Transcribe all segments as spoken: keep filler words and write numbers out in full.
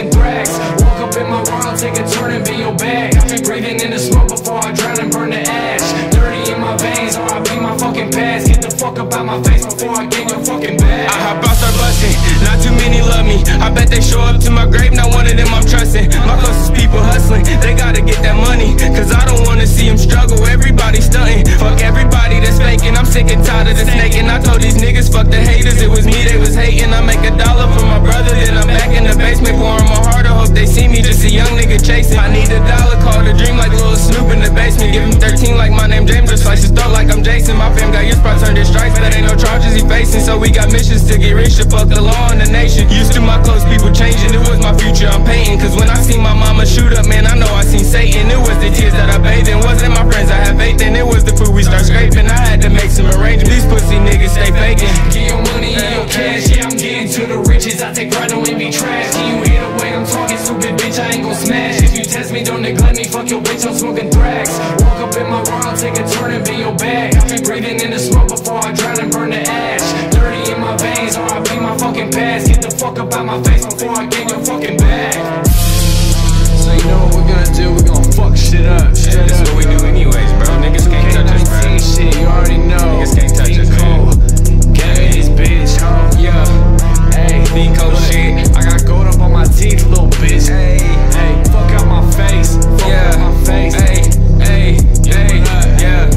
smoking thrax. Walk up in my world, take a turn and be your bag. Breathing in the smoke before I drown and burn the ash. Dirty in my veins, R I P my fucking past. Get the fuck up out my face before I get your fucking bag. I hop out, start busting, not too many love me. I bet they show up to my grave, not one of them I'm trusting. My closest people hustling, they gotta get that money, cause I don't wanna see them struggle, everybody stunting. Fuck everybody that's faking, I'm sick and tired of the snaking. I told these niggas, fuck the haters, it was me they was hating. I make a dollar for my brother, then I'm back in the basement pouring my heart. I hope they see me, just a young nigga chasing. I need a dollar, call the dream like Lil Snoop in the basement. Give him thirteen like my name James, or slice his throat like I'm Jason. My fam got years, probably turned his stripes, but ain't no charges he facing. So we got missions to get rich, to fuck the law in the nation. Used to my close people changing, it was my future I'm painting. Cause when I seen my mama shoot up, man, I know I seen Satan. It was the tears that I bathed in, wasn't my friends I had faith in. It was the food we start scraping, I had to make some arrangements. These pussy niggas stay faking. Get your money and your cash, yeah, I'm getting to the riches. I take pride, don't be trash. Can you hear the way I'm talking, stupid bitch, I ain't gon' smash. If you test me, don't neglect me, fuck your bitch, I'm smoking thrax. Walk up in my world, take a turn and be your bag. Breathing in the smoke before I drown and burn the ash. Dirty in my veins, R I P my fucking past. Get the fuck up out my face before I get your fucking bag. So you know what we're gonna do? We're gonna fuck shit up. Yeah, that's what we do anyways, bro. Niggas can't touch us, bro. Shit, you already know. Niggas can't touch us, man. Get this bitch, ho. Yeah, Hey, Nico shit. I got gold up on my teeth, little bitch. Hey, hey, fuck out my face. Fuck Yeah, out my face. hey, hey, hey, yeah.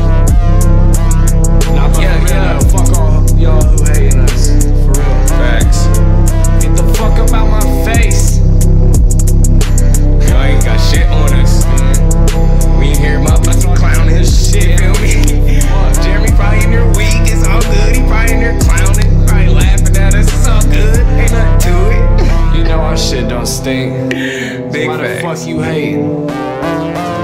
Nah, but Yeah, for real, yeah. though, fuck all y'all who hating us. For real. Facts. Get the fuck up out my face. Y'all ain't got shit on us. We ain't hear motherfuckers clowning his shit, feel me? Jeremy probably in there weak, it's all good. He probably in there clowning, probably laughing at us, it's all good. Ain't nothing to it. You know our shit don't stink. Big Why the facts. fuck you hating?